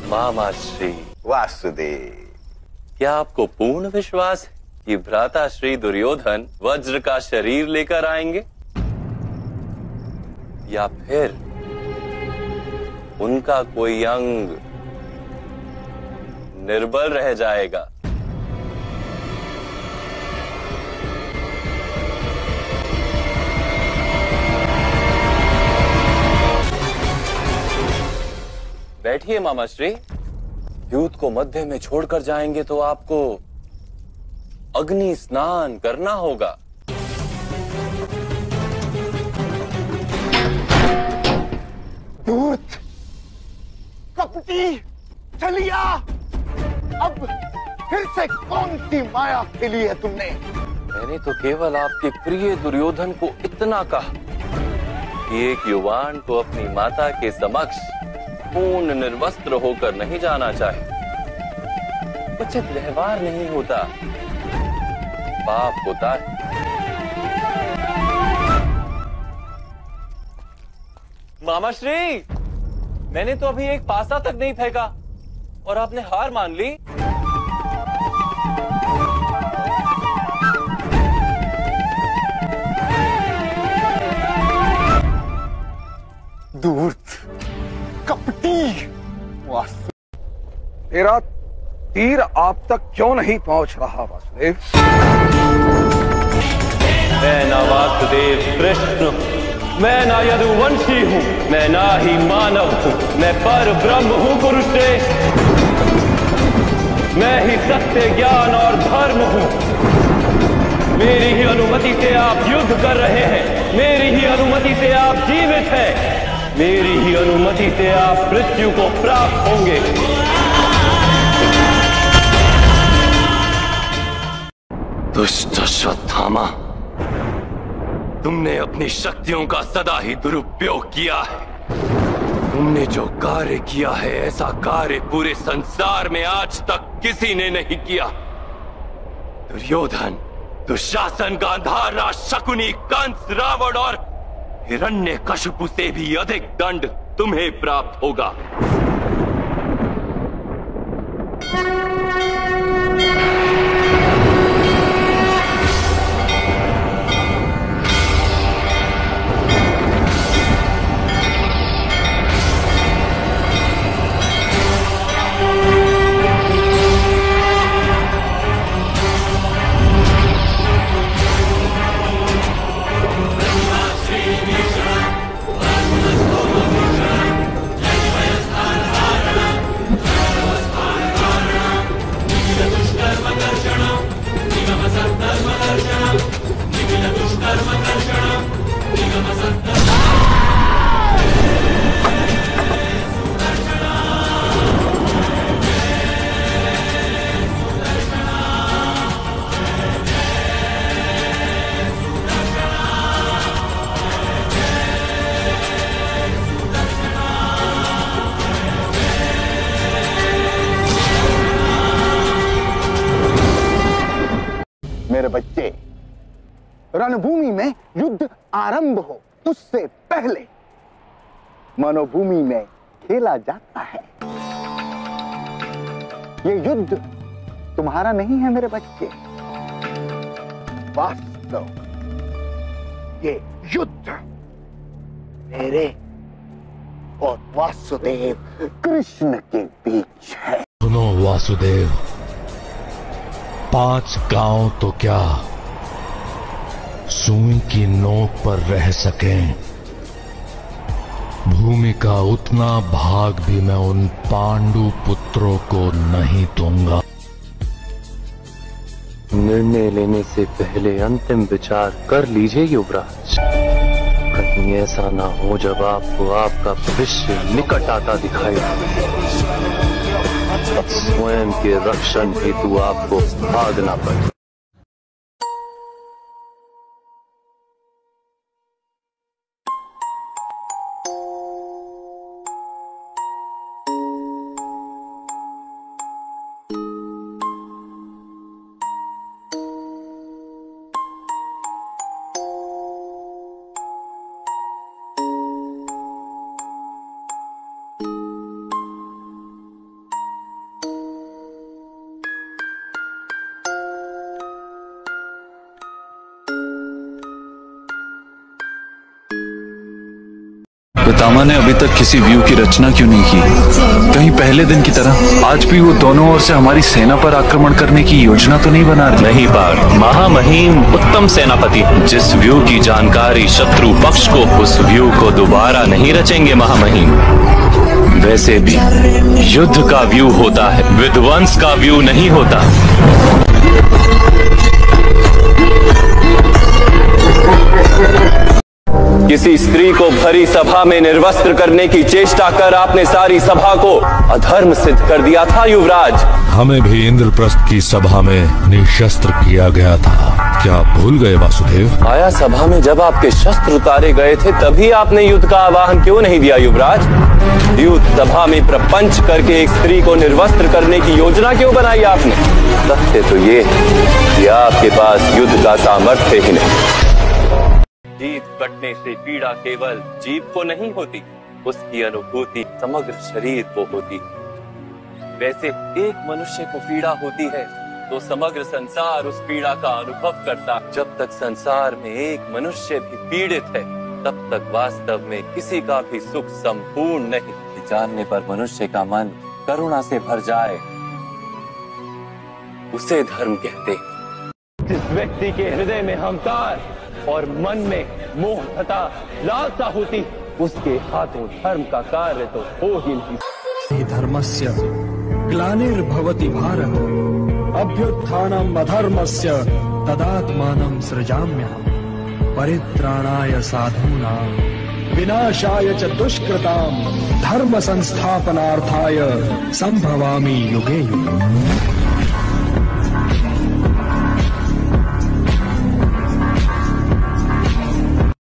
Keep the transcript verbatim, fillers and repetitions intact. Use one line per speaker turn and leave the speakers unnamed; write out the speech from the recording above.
मामा श्री
वासुदेव,
क्या आपको पूर्ण विश्वास है कि भ्राता श्री दुर्योधन वज्र का शरीर लेकर आएंगे, या फिर उनका कोई अंग निर्बल रह जाएगा? बैठिए मामा श्री। युद्ध को मध्य में छोड़कर जाएंगे तो आपको अग्नि स्नान करना होगा।
धूर्त, कपटी, चलिया, अब फिर से कौन सी माया खेली है तुमने?
मैंने तो केवल आपके प्रिय दुर्योधन को इतना कहा कि एक युवान को अपनी माता के समक्ष पूर्ण निर्वस्त्र होकर नहीं जाना चाहिए। उचित व्यवहार नहीं होता, पाप होता है। मामा श्री, मैंने तो अभी एक पासा तक नहीं फेंका और आपने हार मान ली।
धूर्त, कपटी, वासुदेव, तेरा तीर आप तक क्यों नहीं पहुंच रहा वासुदेव?
मैं ना वासुदेव कृष्ण, मैं ना यदुवंशी हूँ, मैं ना ही मानव हूँ, मैं पर ब्रह्म हूँ कुरुश्रेष्ठ। मैं ही सत्य, ज्ञान और धर्म हूँ। मेरी ही अनुमति से आप युद्ध कर रहे हैं, मेरी ही अनुमति से आप जीवित हैं, मेरी ही अनुमति से आप मृत्यु को प्राप्त होंगे। दुष्ट अश्वत्थामा, तुमने अपनी शक्तियों का सदा ही दुरुपयोग किया है। तुमने जो कार्य किया है, ऐसा कार्य पूरे संसार में आज तक किसी ने नहीं किया। दुर्योधन, दुशासन, गांधार, शकुनी, कंस, रावण और हिरण्यकशिपु से भी अधिक दंड तुम्हें प्राप्त होगा।
मेरे बच्चे, रणभूमि में युद्ध आरंभ हो उससे पहले मनोभूमि में खेला जाता है। ये युद्ध तुम्हारा नहीं है मेरे बच्चे। वास्तव ये युद्ध मेरे और वासुदेव कृष्ण के बीच है।
सुनो वासुदेव, पांच गांव तो क्या सुई की नोक पर रह सकें, भूमि का उतना भाग भी मैं उन पांडु पुत्रों को नहीं दूंगा।
निर्णय लेने से पहले अंतिम विचार कर लीजिए युवराज। कहीं ऐसा ना हो जब आपको आपका भविष्य निकट आता दिखाई तब स्वयं के रक्षण हेतु आपको भागना पड़े।
पितामह ने अभी तक किसी व्यू की रचना क्यों नहीं की? कहीं पहले दिन की तरह आज भी वो दोनों ओर से हमारी सेना पर आक्रमण करने की योजना तो नहीं बना रहे?
नहीं पार्थ, महामहिम उत्तम सेनापति जिस व्यू की जानकारी शत्रु पक्ष को, उस व्यू को दोबारा नहीं रचेंगे महामहिम। वैसे भी युद्ध का व्यू होता है, विध्वंस का व्यू नहीं होता। किसी स्त्री को भरी सभा में निर्वस्त्र करने की चेष्टा कर आपने सारी सभा को अधर्म सिद्ध कर दिया था युवराज।
हमें भी इंद्रप्रस्थ की सभा में निशस्त्र किया गया था, क्या भूल गए वासुदेव?
आया सभा में जब आपके शस्त्र उतारे गए थे तभी आपने युद्ध का आह्वान क्यों नहीं दिया युवराज? युद्ध सभा में प्रपंच करके एक स्त्री को निर्वस्त्र करने की योजना क्यों बनाई आपने? सत्य तो ये कि आपके पास युद्ध का सामर्थ्य ही नहीं। जीत कटने से पीड़ा केवल जीव को नहीं होती, उसकी अनुभूति समग्र शरीर को होती। वैसे एक मनुष्य को पीड़ा होती है तो समग्र संसार उस पीड़ा का अनुभव करता। जब तक संसार में एक मनुष्य भी पीड़ित है तब तक वास्तव में किसी का भी सुख संपूर्ण नहीं। जानने पर मनुष्य का मन करुणा से भर जाए उसे धर्म कहते। जिस व्यक्ति के हृदय में अहंकार और मन में मोह तथा लालसा होती, उसके हाथों धर्म का कार्य तो हो ही नहीं।
धर्मस्य ग्लानिर्भवति भारत, अभ्युत्थानम् अधर्मस्य तदात्मानं सृजाम्यहम्, परित्राणाय साधूनां विनाशाय च दुष्कृतां, धर्म संस्थापनार्थाय संभवामि युगे युगे।